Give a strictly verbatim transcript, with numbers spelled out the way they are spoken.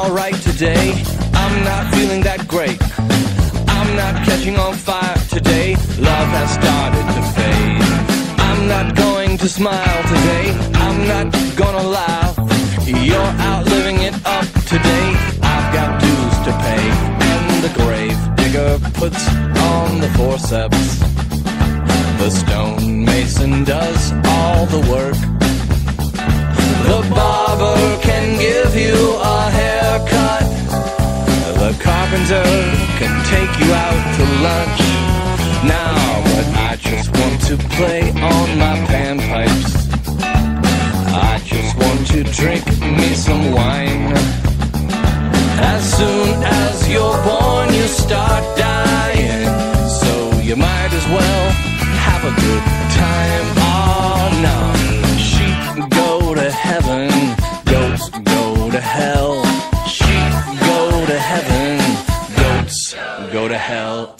alright today. I'm not feeling that great. I'm not catching on fire today. Love has started to fade. I'm not going to smile today. I'm not gonna laugh. You're out living it up today. I've got dues to pay, and the grave digger puts on the forceps. The stonemason does all the work. The barber can give you a haircut. The carpenter can take you out to lunch. Now, but I just want to play on my panpipes. I just want to drink me some wine. As soon as you're born, you start dying. So you might as well have a good time. Oh no, sheep go to heaven, goats go to hell. Sheep go to heaven, goats go to hell.